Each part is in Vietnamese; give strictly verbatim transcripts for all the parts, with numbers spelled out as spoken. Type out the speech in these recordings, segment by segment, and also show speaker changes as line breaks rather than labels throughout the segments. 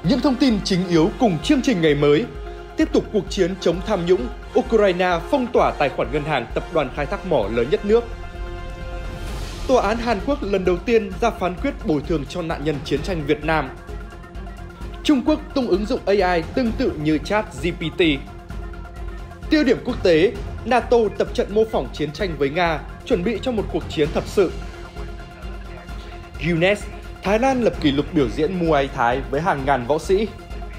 Những thông tin chính yếu cùng chương trình ngày mới. Tiếp tục cuộc chiến chống tham nhũng, Ukraine phong tỏa tài khoản ngân hàng tập đoàn khai thác mỏ lớn nhất nước. Tòa án Hàn Quốc lần đầu tiên ra phán quyết bồi thường cho nạn nhân chiến tranh Việt Nam. Trung Quốc tung ứng dụng a i tương tự như ChatGPT. Tiêu điểm quốc tế, NATO tập trận mô phỏng chiến tranh với Nga, chuẩn bị cho một cuộc chiến thật sự. Guinness, Thái Lan lập kỷ lục biểu diễn Muay Thái với hàng ngàn võ sĩ.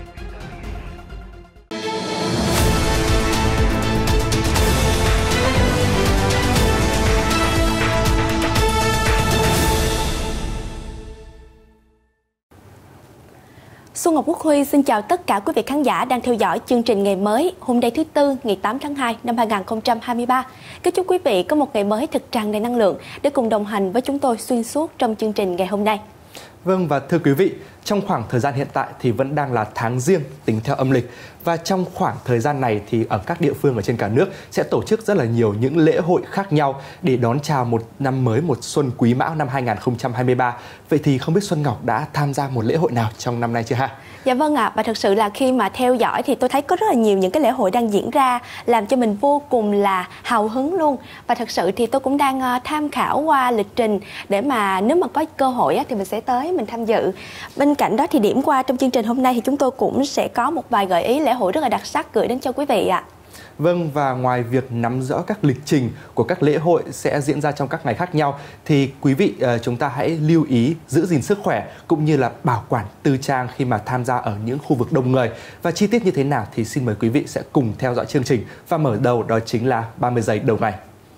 Xuân Ngọc Quốc Huy xin chào tất cả quý vị khán giả đang theo dõi chương trình ngày mới hôm nay thứ Tư ngày tám tháng hai năm hai nghìn không trăm hai mươi ba. Kính chúc quý vị có một ngày mới thật tràn đầy năng lượng để cùng đồng hành với chúng tôi xuyên suốt trong chương trình ngày hôm nay.
Vâng, và thưa quý vị, trong khoảng thời gian hiện tại thì vẫn đang là tháng Giêng tính theo âm lịch. Và trong khoảng thời gian này thì ở các địa phương ở trên cả nước sẽ tổ chức rất là nhiều những lễ hội khác nhau để đón chào một năm mới, một xuân Quý Mão năm hai nghìn không trăm hai mươi ba. Vậy thì không biết Xuân Ngọc đã tham gia một lễ hội nào trong năm nay chưa ha?
Dạ vâng ạ, à, và thật sự là khi mà theo dõi thì tôi thấy có rất là nhiều những cái lễ hội đang diễn ra làm cho mình vô cùng là hào hứng luôn. Và thật sự thì tôi cũng đang uh, tham khảo qua lịch trình để mà nếu mà có cơ hội á, thì mình sẽ tới mình tham dự. Bên cạnh đó thì điểm qua trong chương trình hôm nay thì chúng tôi cũng sẽ có một vài gợi ý lễ hội rất là đặc sắc gửi đến cho quý vị ạ. À.
Vâng, và ngoài việc nắm rõ các lịch trình của các lễ hội sẽ diễn ra trong các ngày khác nhau thì quý vị uh, chúng ta hãy lưu ý giữ gìn sức khỏe cũng như là bảo quản tư trang khi mà tham gia ở những khu vực đông người. Và chi tiết như thế nào thì xin mời quý vị sẽ cùng theo dõi chương trình và mở đầu đó chính là ba mươi giây đầu ngày.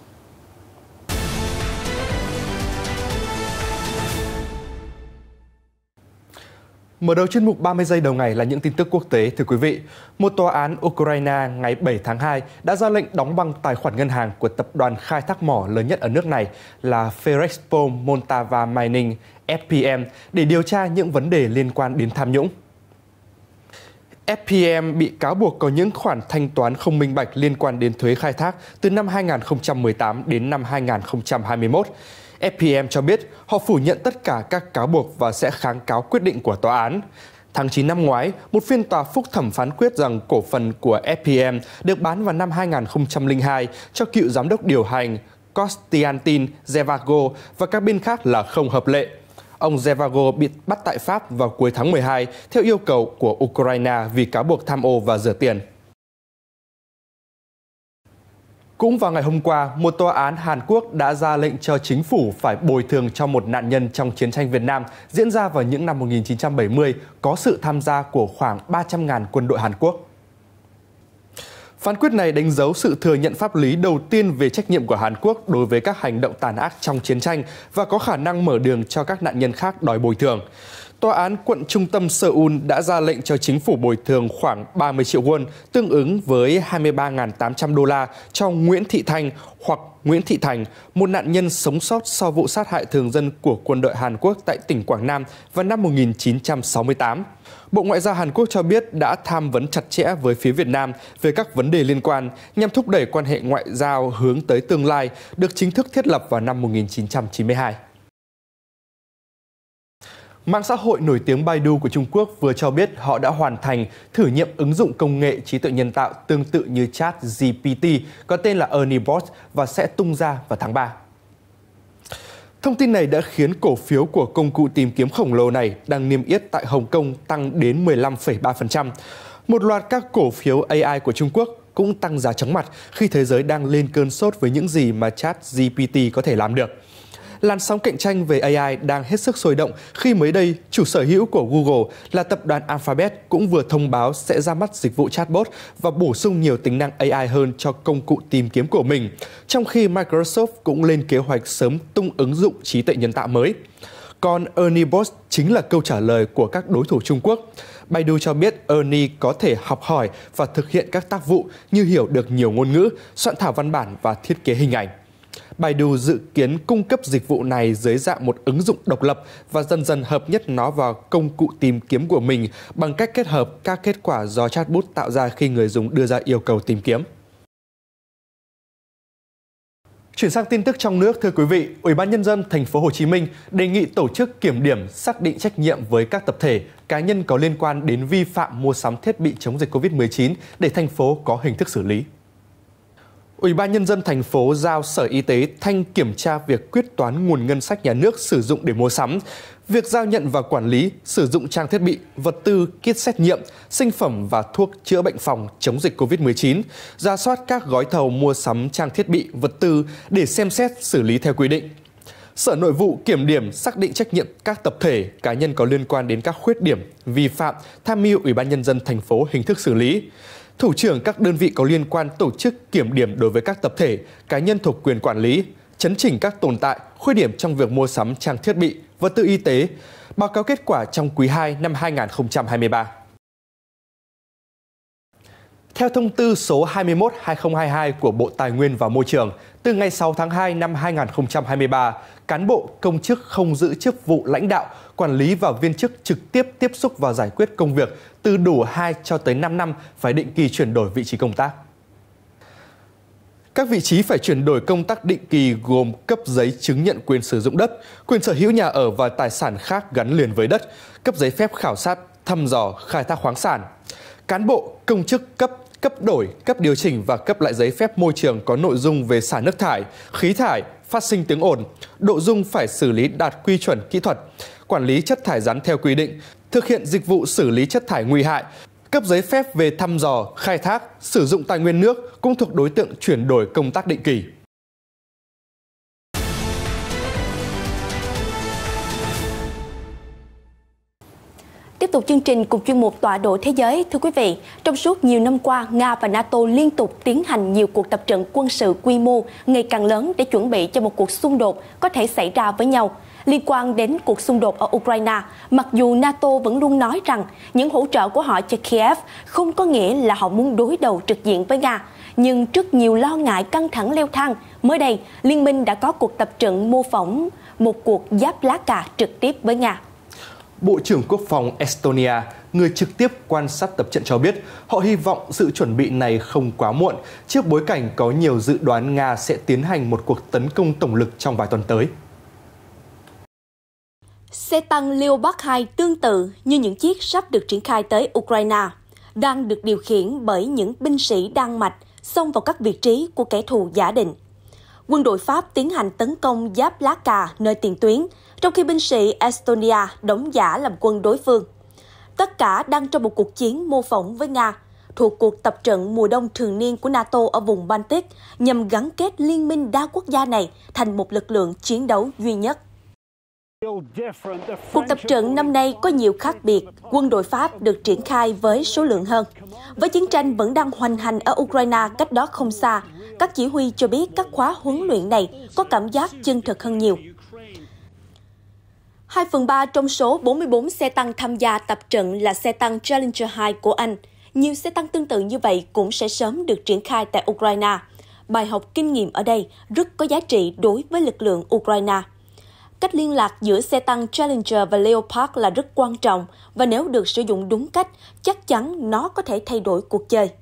Mở đầu chuyên mục ba mươi giây đầu ngày là những tin tức quốc tế, thưa quý vị. Một tòa án Ukraine ngày bảy tháng hai đã ra lệnh đóng băng tài khoản ngân hàng của tập đoàn khai thác mỏ lớn nhất ở nước này là Ferrexpo Moldova Mining F P M để điều tra những vấn đề liên quan đến tham nhũng. F P M bị cáo buộc có những khoản thanh toán không minh bạch liên quan đến thuế khai thác từ năm hai nghìn không trăm mười tám đến năm hai nghìn không trăm hai mươi mốt. F P M cho biết họ phủ nhận tất cả các cáo buộc và sẽ kháng cáo quyết định của tòa án. Tháng chín năm ngoái, một phiên tòa phúc thẩm phán quyết rằng cổ phần của F P M được bán vào năm hai nghìn không trăm lẻ hai cho cựu giám đốc điều hành Konstantin Zhevago và các bên khác là không hợp lệ. Ông Zhevago bị bắt tại Pháp vào cuối tháng mười hai theo yêu cầu của Ukraine vì cáo buộc tham ô và rửa tiền. Cũng vào ngày hôm qua, một tòa án Hàn Quốc đã ra lệnh cho chính phủ phải bồi thường cho một nạn nhân trong chiến tranh Việt Nam diễn ra vào những năm một nghìn chín trăm bảy mươi có sự tham gia của khoảng ba trăm nghìn quân đội Hàn Quốc. Phán quyết này đánh dấu sự thừa nhận pháp lý đầu tiên về trách nhiệm của Hàn Quốc đối với các hành động tàn ác trong chiến tranh và có khả năng mở đường cho các nạn nhân khác đòi bồi thường. Tòa án quận trung tâm Seoul đã ra lệnh cho chính phủ bồi thường khoảng ba mươi triệu won, tương ứng với hai mươi ba nghìn tám trăm đô la cho Nguyễn Thị Thanh hoặc Nguyễn Thị Thành, một nạn nhân sống sót sau vụ sát hại thường dân của quân đội Hàn Quốc tại tỉnh Quảng Nam vào năm một nghìn chín trăm sáu mươi tám. Bộ Ngoại giao Hàn Quốc cho biết đã tham vấn chặt chẽ với phía Việt Nam về các vấn đề liên quan nhằm thúc đẩy quan hệ ngoại giao hướng tới tương lai, được chính thức thiết lập vào năm một nghìn chín trăm chín mươi hai. Mạng xã hội nổi tiếng Baidu của Trung Quốc vừa cho biết họ đã hoàn thành thử nghiệm ứng dụng công nghệ trí tuệ nhân tạo tương tự như ChatGPT có tên là Ernie Bot và sẽ tung ra vào tháng ba. Thông tin này đã khiến cổ phiếu của công cụ tìm kiếm khổng lồ này đang niêm yết tại Hồng Kông tăng đến mười lăm phẩy ba phần trăm. Một loạt các cổ phiếu a i của Trung Quốc cũng tăng giá chóng mặt khi thế giới đang lên cơn sốt với những gì mà ChatGPT có thể làm được. Làn sóng cạnh tranh về a i đang hết sức sôi động khi mới đây, chủ sở hữu của Google là tập đoàn Alphabet cũng vừa thông báo sẽ ra mắt dịch vụ chatbot và bổ sung nhiều tính năng a i hơn cho công cụ tìm kiếm của mình, trong khi Microsoft cũng lên kế hoạch sớm tung ứng dụng trí tuệ nhân tạo mới. Còn Ernie Bot chính là câu trả lời của các đối thủ Trung Quốc. Baidu cho biết Ernie có thể học hỏi và thực hiện các tác vụ như hiểu được nhiều ngôn ngữ, soạn thảo văn bản và thiết kế hình ảnh. Baidu dự kiến cung cấp dịch vụ này dưới dạng một ứng dụng độc lập và dần dần hợp nhất nó vào công cụ tìm kiếm của mình bằng cách kết hợp các kết quả do chatbot tạo ra khi người dùng đưa ra yêu cầu tìm kiếm. Chuyển sang tin tức trong nước, thưa quý vị, Ủy ban Nhân dân Thành phố Hồ Chí Minh đề nghị tổ chức kiểm điểm, xác định trách nhiệm với các tập thể, cá nhân có liên quan đến vi phạm mua sắm thiết bị chống dịch Covid mười chín để thành phố có hình thức xử lý. Ủy ban Nhân dân thành phố giao Sở Y tế thanh kiểm tra việc quyết toán nguồn ngân sách nhà nước sử dụng để mua sắm, việc giao nhận và quản lý, sử dụng trang thiết bị, vật tư, kit xét nghiệm, sinh phẩm và thuốc chữa bệnh phòng chống dịch Covid mười chín, rà soát các gói thầu mua sắm trang thiết bị, vật tư để xem xét xử lý theo quy định. Sở Nội vụ kiểm điểm, xác định trách nhiệm các tập thể, cá nhân có liên quan đến các khuyết điểm, vi phạm, tham mưu Ủy ban Nhân dân thành phố hình thức xử lý. Thủ trưởng các đơn vị có liên quan tổ chức kiểm điểm đối với các tập thể, cá nhân thuộc quyền quản lý, chấn chỉnh các tồn tại, khuyết điểm trong việc mua sắm trang thiết bị, vật tư y tế, báo cáo kết quả trong quý hai năm hai nghìn không trăm hai mươi ba. Theo thông tư số hai mươi mốt trên hai nghìn không trăm hai mươi hai của Bộ Tài nguyên và Môi trường, từ ngày sáu tháng hai năm hai nghìn không trăm hai mươi ba, cán bộ, công chức không giữ chức vụ lãnh đạo, quản lý và viên chức trực tiếp tiếp xúc và giải quyết công việc từ đủ hai cho tới năm năm phải định kỳ chuyển đổi vị trí công tác. Các vị trí phải chuyển đổi công tác định kỳ gồm cấp giấy chứng nhận quyền sử dụng đất, quyền sở hữu nhà ở và tài sản khác gắn liền với đất, cấp giấy phép khảo sát, thăm dò, khai thác khoáng sản. Cán bộ, công chức cấp, cấp đổi, cấp điều chỉnh và cấp lại giấy phép môi trường có nội dung về xả nước thải, khí thải, phát sinh tiếng ồn, độ dung phải xử lý đạt quy chuẩn kỹ thuật, quản lý chất thải rắn theo quy định, thực hiện dịch vụ xử lý chất thải nguy hại, cấp giấy phép về thăm dò, khai thác, sử dụng tài nguyên nước cũng thuộc đối tượng chuyển đổi công tác định kỳ.
Tiếp tục chương trình cùng chuyên mục Tọa độ Thế giới. Thưa quý vị, trong suốt nhiều năm qua, Nga và NATO liên tục tiến hành nhiều cuộc tập trận quân sự quy mô ngày càng lớn để chuẩn bị cho một cuộc xung đột có thể xảy ra với nhau. Liên quan đến cuộc xung đột ở Ukraine, mặc dù NATO vẫn luôn nói rằng những hỗ trợ của họ cho Kiev không có nghĩa là họ muốn đối đầu trực diện với Nga, nhưng trước nhiều lo ngại căng thẳng leo thang, mới đây, Liên minh đã có cuộc tập trận mô phỏng một cuộc giáp lá cà trực tiếp với Nga.
Bộ trưởng Quốc phòng Estonia, người trực tiếp quan sát tập trận cho biết, họ hy vọng sự chuẩn bị này không quá muộn, trước bối cảnh có nhiều dự đoán Nga sẽ tiến hành một cuộc tấn công tổng lực trong vài tuần tới.
Xe tăng Leopard hai tương tự như những chiếc sắp được triển khai tới Ukraine, đang được điều khiển bởi những binh sĩ Đan Mạch xông vào các vị trí của kẻ thù giả định. Quân đội Pháp tiến hành tấn công giáp lá cà nơi tiền tuyến, trong khi binh sĩ Estonia đóng giả làm quân đối phương. Tất cả đang trong một cuộc chiến mô phỏng với Nga, thuộc cuộc tập trận mùa đông thường niên của NATO ở vùng Baltic nhằm gắn kết liên minh đa quốc gia này thành một lực lượng chiến đấu duy nhất. Cuộc tập trận năm nay có nhiều khác biệt, quân đội Pháp được triển khai với số lượng hơn. Với chiến tranh vẫn đang hoành hành ở Ukraine cách đó không xa, các chỉ huy cho biết các khóa huấn luyện này có cảm giác chân thực hơn nhiều. hai phần ba trong số bốn mươi bốn xe tăng tham gia tập trận là xe tăng Challenger hai của Anh. Nhiều xe tăng tương tự như vậy cũng sẽ sớm được triển khai tại Ukraine. Bài học kinh nghiệm ở đây rất có giá trị đối với lực lượng Ukraine. Cách liên lạc giữa xe tăng Challenger và Leopard là rất quan trọng và nếu được sử dụng đúng cách, chắc chắn nó có thể thay đổi cuộc chơi.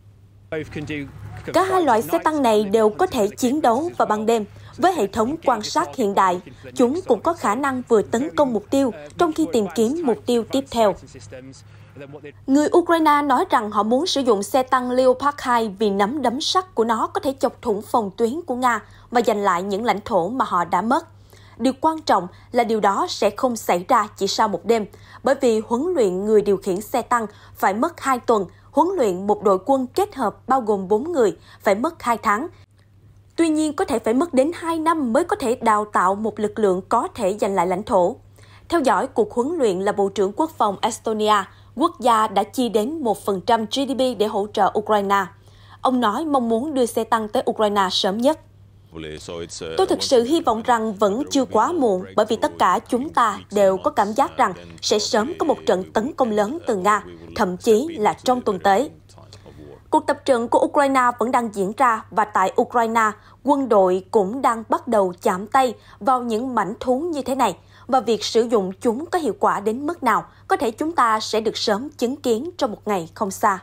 Cả hai loại xe tăng này đều có thể chiến đấu vào ban đêm. Với hệ thống quan sát hiện đại, chúng cũng có khả năng vừa tấn công mục tiêu trong khi tìm kiếm mục tiêu tiếp theo. Người Ukraine nói rằng họ muốn sử dụng xe tăng Leopard hai vì nắm đấm sắt của nó có thể chọc thủng phòng tuyến của Nga và giành lại những lãnh thổ mà họ đã mất. Điều quan trọng là điều đó sẽ không xảy ra chỉ sau một đêm, bởi vì huấn luyện người điều khiển xe tăng phải mất hai tuần, huấn luyện một đội quân kết hợp bao gồm bốn người phải mất hai tháng. Tuy nhiên, có thể phải mất đến hai năm mới có thể đào tạo một lực lượng có thể giành lại lãnh thổ. Theo dõi cuộc huấn luyện là Bộ trưởng Quốc phòng Estonia, quốc gia đã chi đến một phần trăm giê đê pê để hỗ trợ Ukraine. Ông nói mong muốn đưa xe tăng tới Ukraine sớm nhất. Tôi thực sự hy vọng rằng vẫn chưa quá muộn, bởi vì tất cả chúng ta đều có cảm giác rằng sẽ sớm có một trận tấn công lớn từ Nga, thậm chí là trong tuần tới. Cuộc tập trận của Ukraine vẫn đang diễn ra và tại Ukraine, quân đội cũng đang bắt đầu chạm tay vào những mảnh thú như thế này và việc sử dụng chúng có hiệu quả đến mức nào có thể chúng ta sẽ được sớm chứng kiến trong một ngày không xa.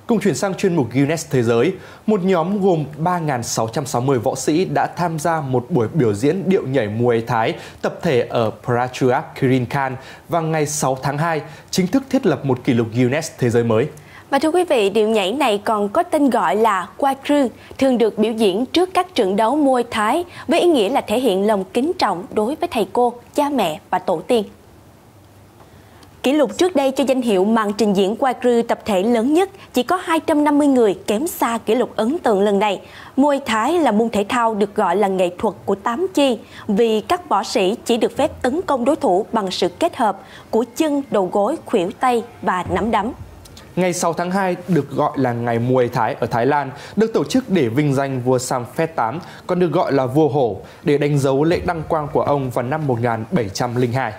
Cùng chuyển sang chuyên mục Guinness Thế giới, một nhóm gồm ba nghìn sáu trăm sáu mươi võ sĩ đã tham gia một buổi biểu diễn điệu nhảy Muay Thái tập thể ở Prachuap Khiri Khan vào ngày sáu tháng hai, chính thức thiết lập một kỷ lục Guinness Thế giới mới.
Và thưa quý vị, điệu nhảy này còn có tên gọi là Wagyu, thường được biểu diễn trước các trận đấu Muay Thái với ý nghĩa là thể hiện lòng kính trọng đối với thầy cô, cha mẹ và tổ tiên. Kỷ lục trước đây cho danh hiệu màn trình diễn Wagyu tập thể lớn nhất chỉ có hai trăm năm mươi người, kém xa kỷ lục ấn tượng lần này. Muay Thái là môn thể thao được gọi là nghệ thuật của tám chi vì các võ sĩ chỉ được phép tấn công đối thủ bằng sự kết hợp của chân, đầu gối, khuỷu tay và nắm đấm.
Ngày sáu tháng hai được gọi là ngày Muay Thái ở Thái Lan, được tổ chức để vinh danh vua Sampheth tám, còn được gọi là vua hổ, để đánh dấu lễ đăng quang của ông vào năm một nghìn bảy trăm lẻ hai.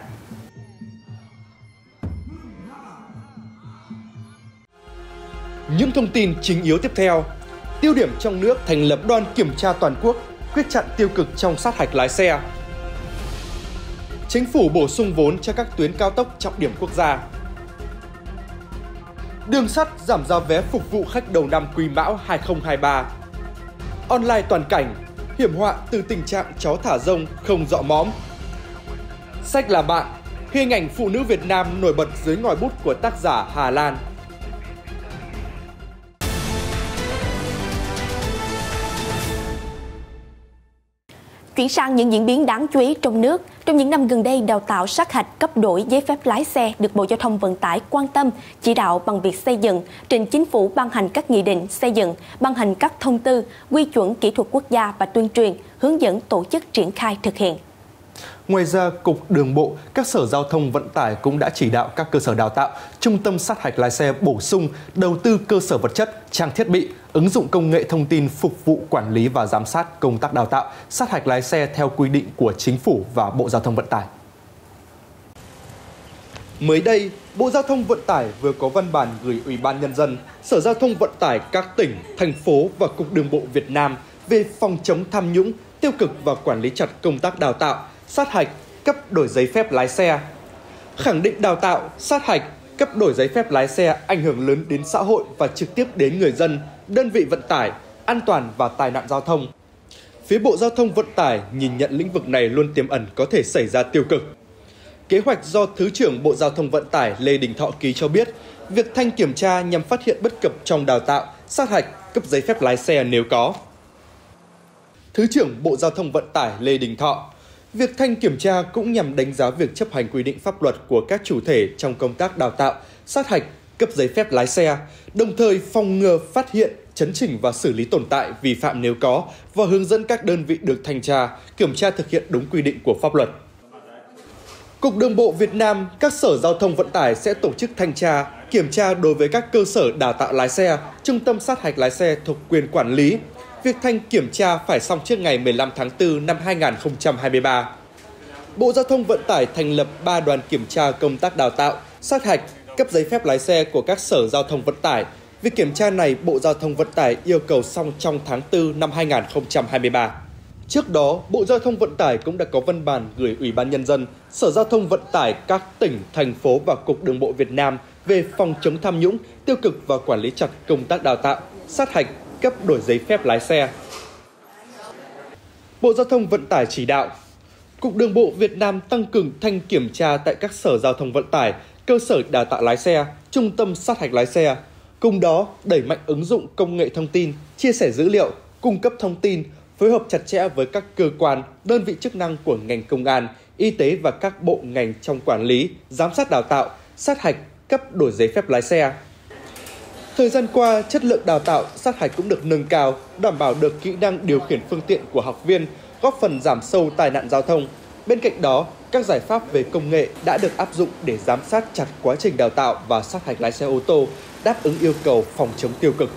Những thông tin chính yếu tiếp theo. Tiêu điểm trong nước thành lập đoàn kiểm tra toàn quốc, quyết chặn tiêu cực trong sát hạch lái xe. Chính phủ bổ sung vốn cho các tuyến cao tốc trọng điểm quốc gia. Đường sắt giảm giá vé phục vụ khách đầu năm Quý Mão hai không hai ba. Online toàn cảnh, hiểm họa từ tình trạng chó thả rông không dọ mõm. Sách là bạn, hình ảnh phụ nữ Việt Nam nổi bật dưới ngòi bút của tác giả Hà Lan.
Chuyển sang những diễn biến đáng chú ý trong nước. Trong những năm gần đây, đào tạo sát hạch cấp đổi giấy phép lái xe được Bộ Giao thông Vận tải quan tâm, chỉ đạo bằng việc xây dựng, trình Chính phủ ban hành các nghị định xây dựng, ban hành các thông tư, quy chuẩn kỹ thuật quốc gia và tuyên truyền, hướng dẫn tổ chức triển khai thực hiện.
Ngoài ra, Cục Đường bộ, các sở giao thông vận tải cũng đã chỉ đạo các cơ sở đào tạo, trung tâm sát hạch lái xe bổ sung, đầu tư cơ sở vật chất, trang thiết bị, ứng dụng công nghệ thông tin phục vụ quản lý và giám sát công tác đào tạo, sát hạch lái xe theo quy định của Chính phủ và Bộ Giao thông Vận tải.
Mới đây, Bộ Giao thông Vận tải vừa có văn bản gửi Ủy ban Nhân dân, Sở Giao thông Vận tải các tỉnh, thành phố và Cục Đường bộ Việt Nam về phòng chống tham nhũng, tiêu cực và quản lý chặt công tác đào tạo, sát hạch, cấp đổi giấy phép lái xe. Khẳng định đào tạo, sát hạch, cấp đổi giấy phép lái xe ảnh hưởng lớn đến xã hội và trực tiếp đến người dân, đơn vị vận tải, an toàn và tai nạn giao thông. Phía Bộ Giao thông Vận tải nhìn nhận lĩnh vực này luôn tiềm ẩn có thể xảy ra tiêu cực. Kế hoạch do Thứ trưởng Bộ Giao thông Vận tải Lê Đình Thọ ký cho biết, việc thanh kiểm tra nhằm phát hiện bất cập trong đào tạo, sát hạch, cấp giấy phép lái xe nếu có. Thứ trưởng Bộ Giao thông Vận tải Lê Đình Thọ: Việc thanh kiểm tra cũng nhằm đánh giá việc chấp hành quy định pháp luật của các chủ thể trong công tác đào tạo, sát hạch, cấp giấy phép lái xe, đồng thời phòng ngừa, phát hiện, chấn chỉnh và xử lý tồn tại vi phạm nếu có và hướng dẫn các đơn vị được thanh tra, kiểm tra thực hiện đúng quy định của pháp luật. Cục Đường bộ Việt Nam, các sở giao thông vận tải sẽ tổ chức thanh tra, kiểm tra đối với các cơ sở đào tạo lái xe, trung tâm sát hạch lái xe thuộc quyền quản lý. Việc thanh kiểm tra phải xong trước ngày mười lăm tháng tư năm hai nghìn không trăm hai mươi ba. Bộ Giao thông Vận tải thành lập ba đoàn kiểm tra công tác đào tạo, sát hạch, cấp giấy phép lái xe của các sở giao thông vận tải. Việc kiểm tra này, Bộ Giao thông Vận tải yêu cầu xong trong tháng tư năm hai nghìn không trăm hai mươi ba. Trước đó, Bộ Giao thông Vận tải cũng đã có văn bản gửi Ủy ban Nhân dân, Sở Giao thông Vận tải các tỉnh, thành phố và Cục Đường bộ Việt Nam về phòng chống tham nhũng, tiêu cực và quản lý chặt công tác đào tạo, sát hạch, cấp đổi giấy phép lái xe. Bộ Giao thông Vận tải chỉ đạo Cục Đường bộ Việt Nam tăng cường thanh kiểm tra tại các sở giao thông vận tải, cơ sở đào tạo lái xe, trung tâm sát hạch lái xe. Cùng đó, đẩy mạnh ứng dụng công nghệ thông tin, chia sẻ dữ liệu, cung cấp thông tin, phối hợp chặt chẽ với các cơ quan, đơn vị chức năng của ngành công an, y tế và các bộ ngành trong quản lý, giám sát đào tạo, sát hạch, cấp đổi giấy phép lái xe. Thời gian qua, chất lượng đào tạo, sát hạch cũng được nâng cao, đảm bảo được kỹ năng điều khiển phương tiện của học viên, góp phần giảm sâu tai nạn giao thông. Bên cạnh đó, các giải pháp về công nghệ đã được áp dụng để giám sát chặt quá trình đào tạo và sát hạch lái xe ô tô, đáp ứng yêu cầu phòng chống tiêu cực.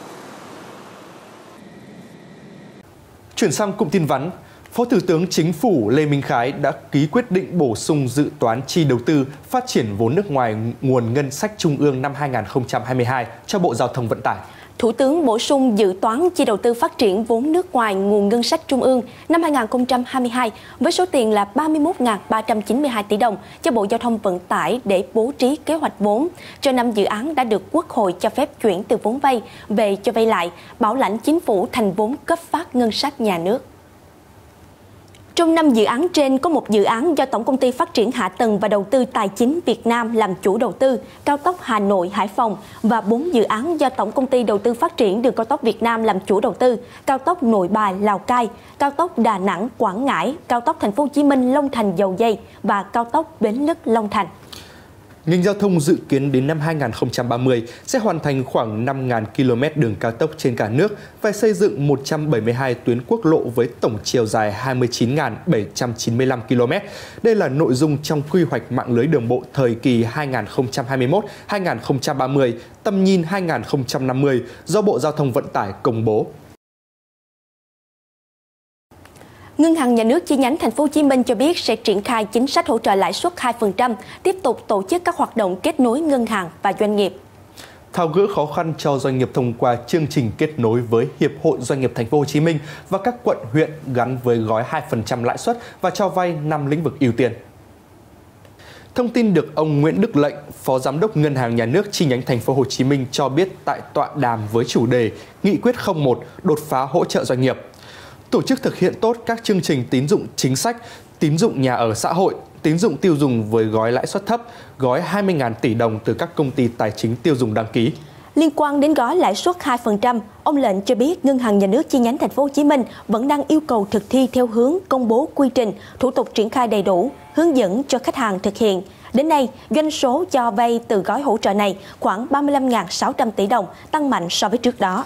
Chuyển sang cụm tin vắn, Phó Thủ tướng Chính phủ Lê Minh Khái đã ký quyết định bổ sung dự toán chi đầu tư phát triển vốn nước ngoài nguồn ngân sách trung ương năm hai nghìn không trăm hai mươi hai cho Bộ Giao thông Vận tải.
Thủ tướng bổ sung dự toán chi đầu tư phát triển vốn nước ngoài nguồn ngân sách trung ương năm hai nghìn không trăm hai mươi hai với số tiền là ba mươi mốt nghìn ba trăm chín mươi hai tỷ đồng cho Bộ Giao thông Vận tải để bố trí kế hoạch vốn cho năm dự án đã được Quốc hội cho phép chuyển từ vốn vay về cho vay lại, bảo lãnh chính phủ thành vốn cấp phát ngân sách nhà nước. Trong năm dự án trên có một dự án do Tổng công ty Phát triển Hạ tầng và Đầu tư Tài chính Việt Nam làm chủ đầu tư, cao tốc Hà Nội - Hải Phòng, và bốn dự án do Tổng công ty Đầu tư Phát triển Đường cao tốc Việt Nam làm chủ đầu tư, cao tốc Nội Bài - Lào Cai, cao tốc Đà Nẵng - Quảng Ngãi, cao tốc Thành phố Hồ Chí Minh - Long Thành - Dầu Giây và cao tốc Bến Lức - Long Thành.
Ngành giao thông dự kiến đến năm hai nghìn không trăm ba mươi sẽ hoàn thành khoảng năm nghìn ki lô mét đường cao tốc trên cả nước và xây dựng một trăm bảy mươi hai tuyến quốc lộ với tổng chiều dài hai mươi chín nghìn bảy trăm chín mươi lăm ki lô mét. Đây là nội dung trong quy hoạch mạng lưới đường bộ thời kỳ hai nghìn không trăm hai mươi mốt đến hai nghìn không trăm ba mươi, tầm nhìn hai nghìn không trăm năm mươi do Bộ Giao thông Vận tải công bố.
Ngân hàng Nhà nước chi nhánh Thành phố Hồ Chí Minh cho biết sẽ triển khai chính sách hỗ trợ lãi suất hai phần trăm, tiếp tục tổ chức các hoạt động kết nối ngân hàng và doanh nghiệp.
Tháo gỡ khó khăn cho doanh nghiệp thông qua chương trình kết nối với Hiệp hội Doanh nghiệp Thành phố Hồ Chí Minh và các quận huyện gắn với gói hai phần trăm lãi suất và cho vay năm lĩnh vực ưu tiên. Thông tin được ông Nguyễn Đức Lệnh, Phó Giám đốc Ngân hàng Nhà nước chi nhánh Thành phố Hồ Chí Minh cho biết tại tọa đàm với chủ đề Nghị quyết không một đột phá hỗ trợ doanh nghiệp. Tổ chức thực hiện tốt các chương trình tín dụng chính sách, tín dụng nhà ở xã hội, tín dụng tiêu dùng với gói lãi suất thấp, gói hai mươi nghìn tỷ đồng từ các công ty tài chính tiêu dùng đăng ký.
Liên quan đến gói lãi suất hai phần trăm, ông Lệnh cho biết Ngân hàng Nhà nước chi nhánh Thành phố Hồ Chí Minh vẫn đang yêu cầu thực thi theo hướng công bố quy trình, thủ tục triển khai đầy đủ, hướng dẫn cho khách hàng thực hiện. Đến nay, doanh số cho vay từ gói hỗ trợ này khoảng ba mươi lăm nghìn sáu trăm tỷ đồng, tăng mạnh so với trước đó.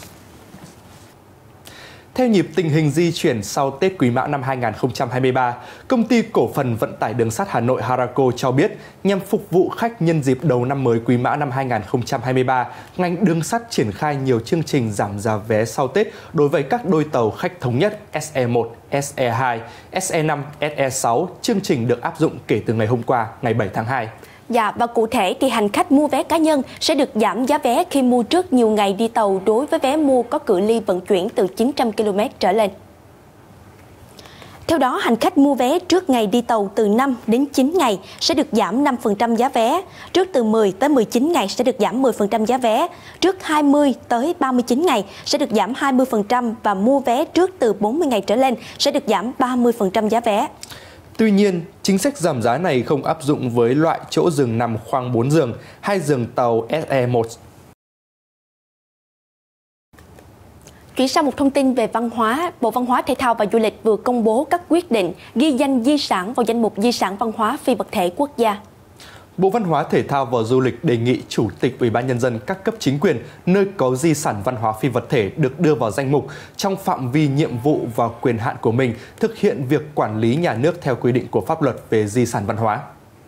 Theo nhịp tình hình di chuyển sau Tết Quý Mão năm hai nghìn không trăm hai mươi ba, Công ty Cổ phần Vận tải Đường sắt Hà Nội Harako cho biết nhằm phục vụ khách nhân dịp đầu năm mới Quý Mão năm hai nghìn không trăm hai mươi ba, ngành đường sắt triển khai nhiều chương trình giảm giá vé sau Tết đối với các đôi tàu khách thống nhất S E một, S E hai, S E năm, S E sáu. Chương trình được áp dụng kể từ ngày hôm qua, ngày bảy tháng hai.
Dạ, và cụ thể thì hành khách mua vé cá nhân sẽ được giảm giá vé khi mua trước nhiều ngày đi tàu đối với vé mua có cự ly vận chuyển từ chín trăm ki lô mét trở lên. Theo đó, hành khách mua vé trước ngày đi tàu từ năm đến chín ngày sẽ được giảm năm phần trăm giá vé, trước từ mười tới mười chín ngày sẽ được giảm mười phần trăm giá vé, trước hai mươi tới ba mươi chín ngày sẽ được giảm hai mươi phần trăm và mua vé trước từ bốn mươi ngày trở lên sẽ được giảm ba mươi phần trăm giá vé.
Tuy nhiên, chính sách giảm giá này không áp dụng với loại chỗ giường nằm khoang bốn giường hay giường tàu S E một.
Chuyển sang một thông tin về văn hóa, Bộ Văn hóa Thể thao và Du lịch vừa công bố các quyết định ghi danh di sản vào danh mục di sản văn hóa phi vật thể quốc gia.
Bộ Văn hóa Thể thao và Du lịch đề nghị Chủ tịch Ủy ban Nhân dân các cấp chính quyền nơi có di sản văn hóa phi vật thể được đưa vào danh mục trong phạm vi nhiệm vụ và quyền hạn của mình thực hiện việc quản lý nhà nước theo quy định của pháp luật về di sản văn hóa.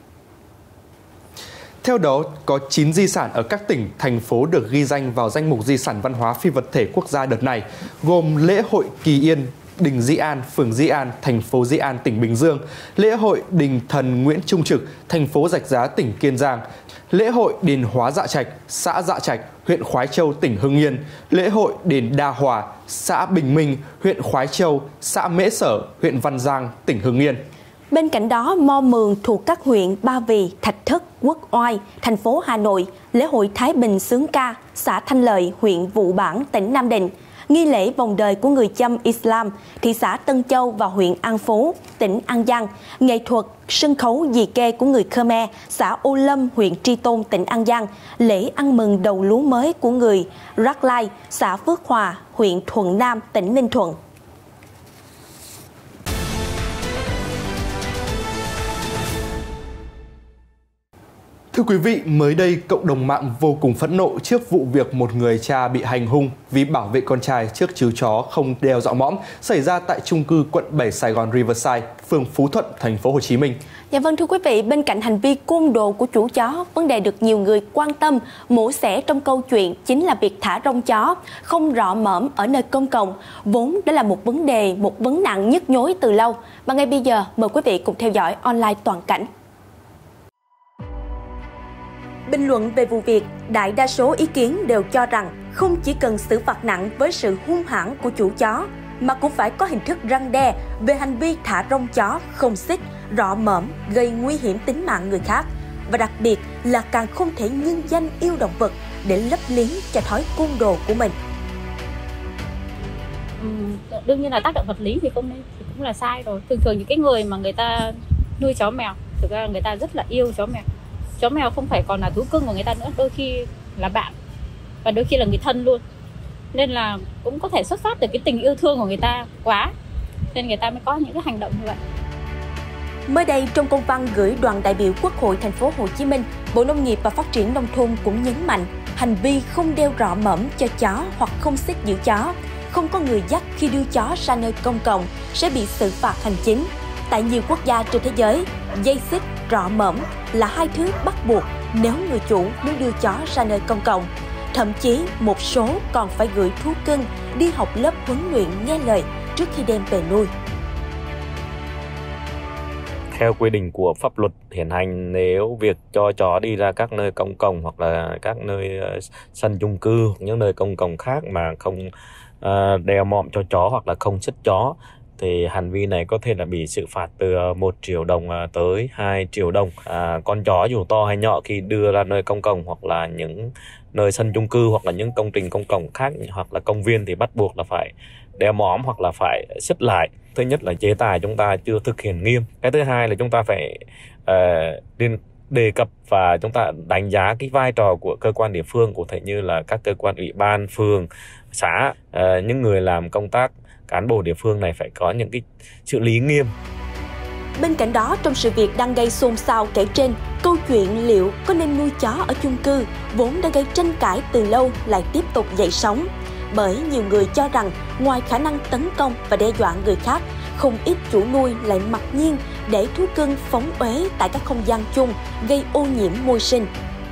Theo đó, có chín di sản ở các tỉnh, thành phố được ghi danh vào danh mục di sản văn hóa phi vật thể quốc gia đợt này, gồm lễ hội Kỳ Yên, Đình Di An, phường Di An, thành phố Di An, tỉnh Bình Dương, lễ hội Đình Thần Nguyễn Trung Trực, thành phố Rạch Giá, tỉnh Kiên Giang, lễ hội Đền Hóa Dạ Trạch, xã Dạ Trạch, huyện Khoái Châu, tỉnh Hưng Yên, lễ hội Đền Đa Hòa, xã Bình Minh, huyện Khoái Châu, xã Mễ Sở, huyện Văn Giang, tỉnh Hưng Yên.
Bên cạnh đó, Mò Mường thuộc các huyện Ba Vì, Thạch Thất, Quốc Oai, thành phố Hà Nội, lễ hội Thái Bình Xướng Ca, xã Thanh Lợi, huyện Vụ Bản, tỉnh Nam Định, nghi lễ vòng đời của người Chăm Islam, thị xã Tân Châu và huyện An Phú, tỉnh An Giang, nghệ thuật sân khấu dì kê của người Khmer, xã Ô Lâm, huyện Tri Tôn, tỉnh An Giang, lễ ăn mừng đầu lúa mới của người Rắc Lai, xã Phước Hòa, huyện Thuận Nam, tỉnh Ninh Thuận.
Thưa quý vị, mới đây cộng đồng mạng vô cùng phẫn nộ trước vụ việc một người cha bị hành hung vì bảo vệ con trai trước chú chó không đeo dọ mõm xảy ra tại chung cư quận bảy Sài Gòn Riverside, phường Phú Thuận, thành phố Hồ Chí Minh.
Dạ vâng, thưa quý vị, bên cạnh hành vi côn đồ của chủ chó, vấn đề được nhiều người quan tâm, mổ xẻ trong câu chuyện chính là việc thả rông chó không rọ mõm ở nơi công cộng, vốn đã là một vấn đề, một vấn nạn nhức nhối từ lâu. Và ngay bây giờ, mời quý vị cùng theo dõi online toàn cảnh. Bình luận về vụ việc, đại đa số ý kiến đều cho rằng không chỉ cần xử phạt nặng với sự hung hãn của chủ chó, mà cũng phải có hình thức răn đe về hành vi thả rông chó không xích, rọ mõm, gây nguy hiểm tính mạng người khác. Và đặc biệt là càng không thể nhân danh yêu động vật để lấp liếm cho thói côn đồ của mình.
Ừ, đương nhiên là tác động vật lý thì không nên, thì cũng là sai rồi. Thường thường những cái người mà người ta nuôi chó mèo, thực ra người ta rất là yêu chó mèo. Chó mèo không phải còn là thú cưng của người ta nữa, đôi khi là bạn và đôi khi là người thân luôn. Nên là cũng có thể xuất phát từ cái tình yêu thương của người ta quá, nên người ta mới có những cái hành động như vậy.
Mới đây, trong công văn gửi đoàn đại biểu Quốc hội thành phố Hồ Chí Minh, Bộ Nông nghiệp và Phát triển Nông thôn cũng nhấn mạnh hành vi không đeo rọ mõm cho chó hoặc không xích giữ chó, không có người dắt khi đưa chó ra nơi công cộng sẽ bị xử phạt hành chính. Tại nhiều quốc gia trên thế giới, dây xích, rọ mõm là hai thứ bắt buộc nếu người chủ muốn đưa chó ra nơi công cộng. Thậm chí một số còn phải gửi thú cưng đi học lớp huấn luyện nghe lời trước khi đem về nuôi.
Theo quy định của pháp luật hiện hành, nếu việc cho chó đi ra các nơi công cộng hoặc là các nơi uh, sân chung cư hoặc những nơi công cộng khác mà không uh, đeo mõm cho chó hoặc là không xích chó, thì hành vi này có thể là bị xử phạt từ một triệu đồng tới hai triệu đồng. À, con chó dù to hay nhỏ khi đưa ra nơi công cộng hoặc là những nơi sân chung cư hoặc là những công trình công cộng khác hoặc là công viên thì bắt buộc là phải đeo mõm hoặc là phải xích lại. Thứ nhất là chế tài chúng ta chưa thực hiện nghiêm. Cái thứ hai là chúng ta phải uh, đề cập và chúng ta đánh giá cái vai trò của cơ quan địa phương, cụ thể như là các cơ quan ủy ban, phường, xã, uh, những người làm công tác cán bộ địa phương này phải có những cái xử lý nghiêm.
Bên cạnh đó, trong sự việc đang gây xôn xao kể trên, câu chuyện liệu có nên nuôi chó ở chung cư vốn đã gây tranh cãi từ lâu lại tiếp tục dậy sóng. Bởi nhiều người cho rằng ngoài khả năng tấn công và đe dọa người khác, không ít chủ nuôi lại mặc nhiên để thú cưng phóng uế tại các không gian chung, gây ô nhiễm môi sinh.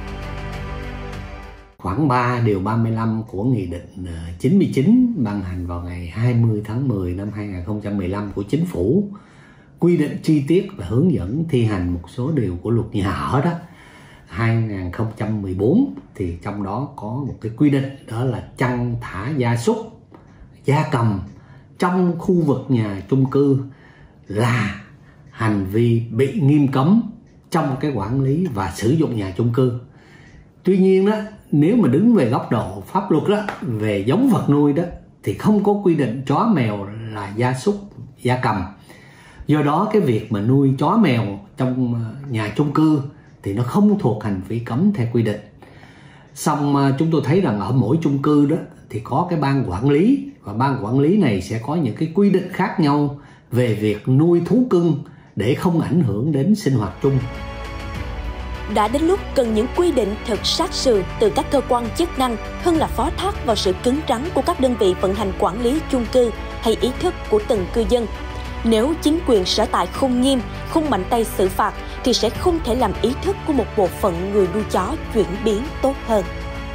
Khoảng ba điều ba mươi lăm của Nghị định chín mươi chín ban hành vào ngày hai mươi tháng mười năm hai nghìn không trăm mười lăm của Chính phủ quy định chi tiết và hướng dẫn thi hành một số điều của luật nhà ở đó hai nghìn không trăm mười bốn, thì trong đó có một cái quy định đó là chăn thả gia súc, gia cầm trong khu vực nhà chung cư là hành vi bị nghiêm cấm trong cái quản lý và sử dụng nhà chung cư. Tuy nhiên đó, nếu mà đứng về góc độ pháp luật đó, về giống vật nuôi đó, thì không có quy định chó mèo là gia súc, gia cầm. Do đó cái việc mà nuôi chó mèo trong nhà chung cư thì nó không thuộc hành vi cấm theo quy định. Xong chúng tôi thấy rằng ở mỗi chung cư đó thì có cái ban quản lý, và ban quản lý này sẽ có những cái quy định khác nhau về việc nuôi thú cưng để không ảnh hưởng đến sinh hoạt chung.
Đã đến lúc cần những quy định thật sát sườn từ các cơ quan chức năng hơn là phó thác vào sự cứng rắn của các đơn vị vận hành quản lý chung cư hay ý thức của từng cư dân. Nếu chính quyền sở tại không nghiêm, không mạnh tay xử phạt thì sẽ không thể làm ý thức của một bộ phận người nuôi chó chuyển biến tốt hơn.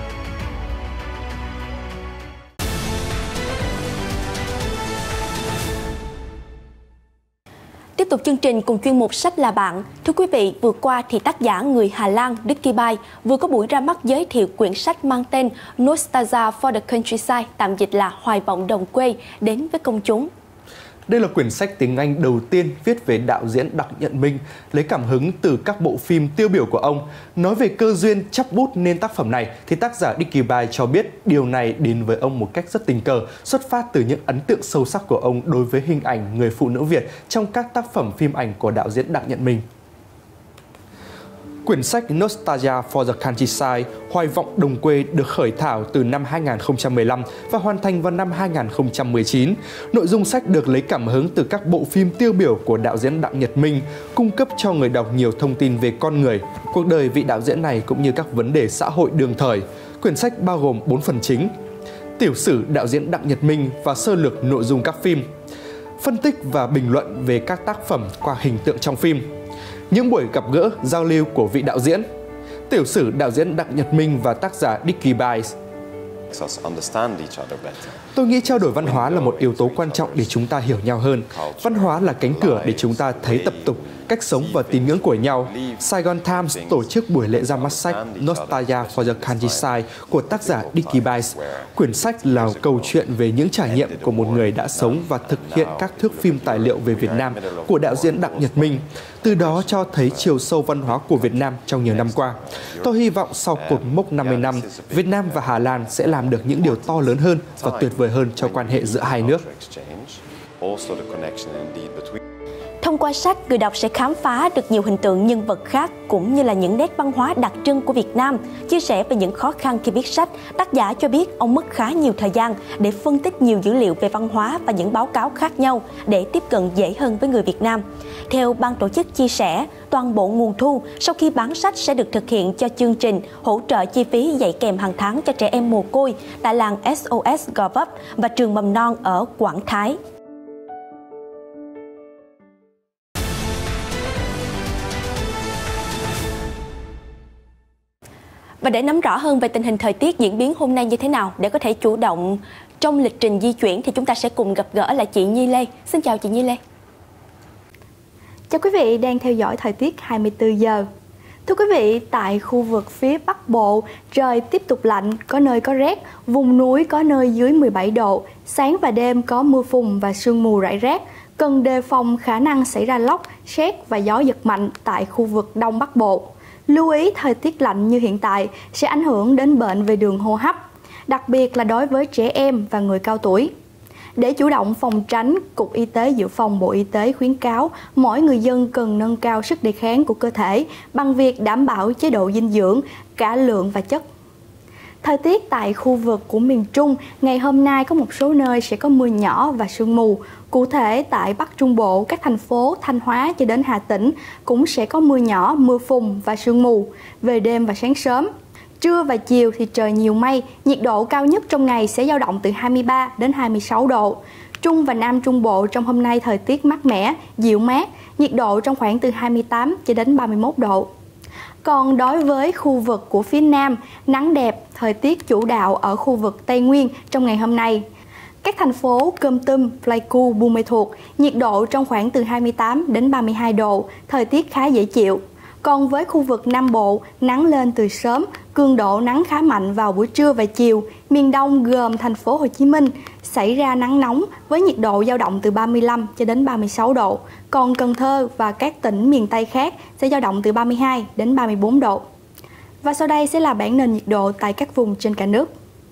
Tiếp tục chương trình cùng chuyên mục Sách là bạn. Thưa quý vị, vừa qua thì tác giả người Hà Lan Dicky Bay vừa có buổi ra mắt giới thiệu quyển sách mang tên Nostalgia for the Countryside, tạm dịch là Hoài vọng đồng quê, đến với công chúng.
Đây là quyển sách tiếng Anh đầu tiên viết về đạo diễn Đặng Nhật Minh, lấy cảm hứng từ các bộ phim tiêu biểu của ông. Nói về cơ duyên chắp bút nên tác phẩm này, thì tác giả Dicky Bay cho biết điều này đến với ông một cách rất tình cờ, xuất phát từ những ấn tượng sâu sắc của ông đối với hình ảnh người phụ nữ Việt trong các tác phẩm phim ảnh của đạo diễn Đặng Nhật Minh. Quyển sách Nostalgia for the Countryside, Hoài vọng đồng quê được khởi thảo từ năm hai nghìn không trăm mười lăm và hoàn thành vào năm hai nghìn không trăm mười chín. Nội dung sách được lấy cảm hứng từ các bộ phim tiêu biểu của đạo diễn Đặng Nhật Minh, cung cấp cho người đọc nhiều thông tin về con người, cuộc đời vị đạo diễn này cũng như các vấn đề xã hội đương thời. Quyển sách bao gồm bốn phần chính: tiểu sử đạo diễn Đặng Nhật Minh và sơ lược nội dung các phim, phân tích và bình luận về các tác phẩm qua hình tượng trong phim, những buổi gặp gỡ, giao lưu của vị đạo diễn, tiểu sử đạo diễn Đặng Nhật Minh và tác giả Dicky Bay. Tôi nghĩ trao đổi văn hóa là một yếu tố quan trọng để chúng ta hiểu nhau hơn. Văn hóa là cánh cửa để chúng ta thấy tập tục, cách sống và tín ngưỡng của nhau. Saigon Times tổ chức buổi lễ ra mắt sách Nostalgia for the Countryside của tác giả Dicky Bice. Quyển sách là câu chuyện về những trải nghiệm của một người đã sống và thực hiện các thước phim tài liệu về Việt Nam của đạo diễn Đặng Nhật Minh. Từ đó cho thấy chiều sâu văn hóa của Việt Nam trong nhiều năm qua. Tôi hy vọng sau cột mốc năm mươi năm, Việt Nam và Hà Lan sẽ làm được những điều to lớn hơn và tuyệt vời hơn cho quan hệ giữa hai nước.
Thông qua sách, người đọc sẽ khám phá được nhiều hình tượng nhân vật khác cũng như là những nét văn hóa đặc trưng của Việt Nam. Chia sẻ về những khó khăn khi viết sách, tác giả cho biết ông mất khá nhiều thời gian để phân tích nhiều dữ liệu về văn hóa và những báo cáo khác nhau để tiếp cận dễ hơn với người Việt Nam. Theo ban tổ chức chia sẻ, toàn bộ nguồn thu sau khi bán sách sẽ được thực hiện cho chương trình hỗ trợ chi phí dạy kèm hàng tháng cho trẻ em mồ côi tại làng ét ô ét Gò Vấp và trường mầm non ở Quảng Thái. Và để nắm rõ hơn về tình hình thời tiết diễn biến hôm nay như thế nào để có thể chủ động trong lịch trình di chuyển thì chúng ta sẽ cùng gặp gỡ lại chị Nhi Lê. Xin chào chị Nhi Lê.
Chào quý vị đang theo dõi thời tiết hai mươi tư giờ. Thưa quý vị, tại khu vực phía Bắc Bộ, trời tiếp tục lạnh, có nơi có rét, vùng núi có nơi dưới mười bảy độ, sáng và đêm có mưa phùn và sương mù rải rác. Cần đề phòng khả năng xảy ra lốc, sét và gió giật mạnh tại khu vực Đông Bắc Bộ. Lưu ý thời tiết lạnh như hiện tại sẽ ảnh hưởng đến bệnh về đường hô hấp, đặc biệt là đối với trẻ em và người cao tuổi. Để chủ động phòng tránh, Cục Y tế Dự phòng Bộ Y tế khuyến cáo mỗi người dân cần nâng cao sức đề kháng của cơ thể bằng việc đảm bảo chế độ dinh dưỡng, cả lượng và chất. Thời tiết tại khu vực của miền Trung, ngày hôm nay có một số nơi sẽ có mưa nhỏ và sương mù. Cụ thể tại Bắc Trung Bộ, các thành phố Thanh Hóa cho đến Hà Tĩnh cũng sẽ có mưa nhỏ, mưa phùn và sương mù về đêm và sáng sớm. Trưa và chiều thì trời nhiều mây, nhiệt độ cao nhất trong ngày sẽ dao động từ hai mươi ba đến hai mươi sáu độ. Trung và Nam Trung Bộ trong hôm nay thời tiết mát mẻ, dịu mát, nhiệt độ trong khoảng từ hai mươi tám cho đến ba mươi mốt độ. Còn đối với khu vực của phía Nam, nắng đẹp, thời tiết chủ đạo ở khu vực Tây Nguyên trong ngày hôm nay. Các thành phố Kon Tum, Pleiku, Buôn Mê Thuột, nhiệt độ trong khoảng từ hai mươi tám đến ba mươi hai độ, thời tiết khá dễ chịu. Còn với khu vực Nam Bộ, nắng lên từ sớm, cường độ nắng khá mạnh vào buổi trưa và chiều. Miền Đông gồm thành phố Hồ Chí Minh xảy ra nắng nóng với nhiệt độ dao động từ ba mươi lăm cho đến ba mươi sáu độ. Còn Cần Thơ và các tỉnh miền Tây khác sẽ dao động từ ba mươi hai đến ba mươi bốn độ. Và sau đây sẽ là bảng nền nhiệt độ tại các vùng trên cả nước.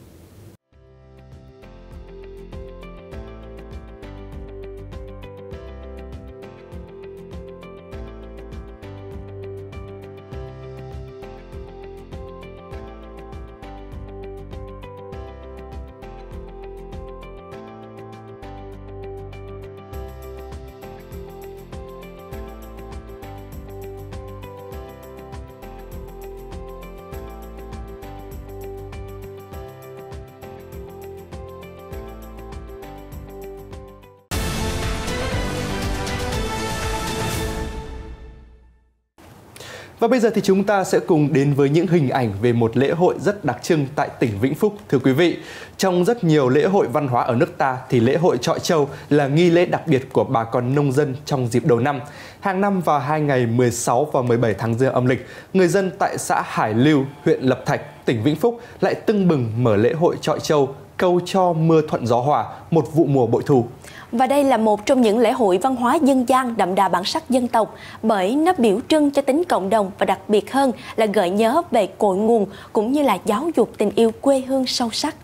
Và bây giờ thì chúng ta sẽ cùng đến với những hình ảnh về một lễ hội rất đặc trưng tại tỉnh Vĩnh Phúc. Thưa quý vị, trong rất nhiều lễ hội văn hóa ở nước ta thì lễ hội Chọi Trâu là nghi lễ đặc biệt của bà con nông dân trong dịp đầu năm. Hàng năm vào hai ngày mười sáu và mười bảy tháng Giêng âm lịch, người dân tại xã Hải Lưu, huyện Lập Thạch, tỉnh Vĩnh Phúc lại tưng bừng mở lễ hội Chọi Trâu, cầu cho mưa thuận gió hòa, một vụ mùa bội thu.
Và đây là một trong những lễ hội văn hóa dân gian đậm đà bản sắc dân tộc bởi nó biểu trưng cho tính cộng đồng và đặc biệt hơn là gợi nhớ về cội nguồn cũng như là giáo dục tình yêu quê hương sâu sắc.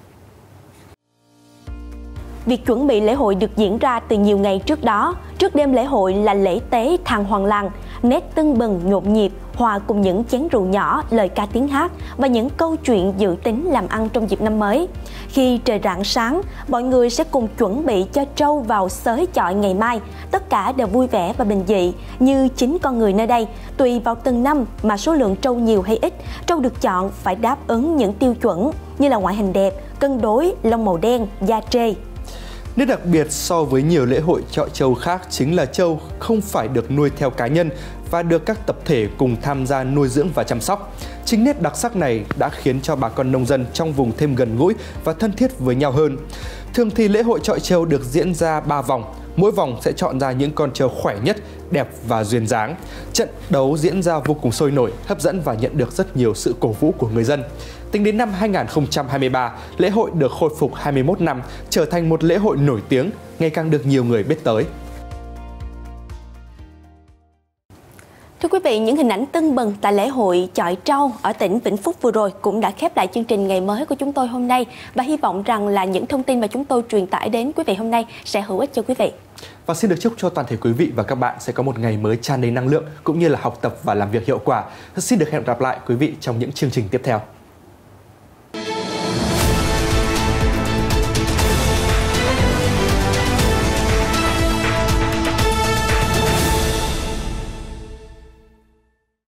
Việc chuẩn bị lễ hội được diễn ra từ nhiều ngày trước đó. Trước đêm lễ hội là lễ tế thàng hoàng làng, nét tưng bừng nhộn nhịp, hòa cùng những chén rượu nhỏ, lời ca tiếng hát và những câu chuyện dự tính làm ăn trong dịp năm mới. Khi trời rạng sáng, mọi người sẽ cùng chuẩn bị cho trâu vào xới chọi ngày mai. Tất cả đều vui vẻ và bình dị như chính con người nơi đây. Tùy vào từng năm mà số lượng trâu nhiều hay ít, trâu được chọn phải đáp ứng những tiêu chuẩn như là ngoại hình đẹp, cân đối, lông màu đen, da trê.
Nét đặc biệt so với nhiều lễ hội chọi trâu khác chính là trâu không phải được nuôi theo cá nhân và được các tập thể cùng tham gia nuôi dưỡng và chăm sóc. Chính nét đặc sắc này đã khiến cho bà con nông dân trong vùng thêm gần gũi và thân thiết với nhau hơn. Thường thì lễ hội chọi trâu được diễn ra ba vòng. Mỗi vòng sẽ chọn ra những con trâu khỏe nhất, đẹp và duyên dáng. Trận đấu diễn ra vô cùng sôi nổi, hấp dẫn và nhận được rất nhiều sự cổ vũ của người dân. Tính đến năm hai nghìn không trăm hai mươi ba, lễ hội được khôi phục hai mươi mốt năm, trở thành một lễ hội nổi tiếng, ngày càng được nhiều người biết tới.
Thưa quý vị, những hình ảnh tưng bừng tại lễ hội chọi trâu ở tỉnh Vĩnh Phúc vừa rồi cũng đã khép lại chương trình ngày mới của chúng tôi hôm nay, và hy vọng rằng là những thông tin mà chúng tôi truyền tải đến quý vị hôm nay sẽ hữu ích cho quý vị.
Và xin được chúc cho toàn thể quý vị và các bạn sẽ có một ngày mới tràn đầy năng lượng cũng như là học tập và làm việc hiệu quả. Xin được hẹn gặp lại quý vị trong những chương trình tiếp theo.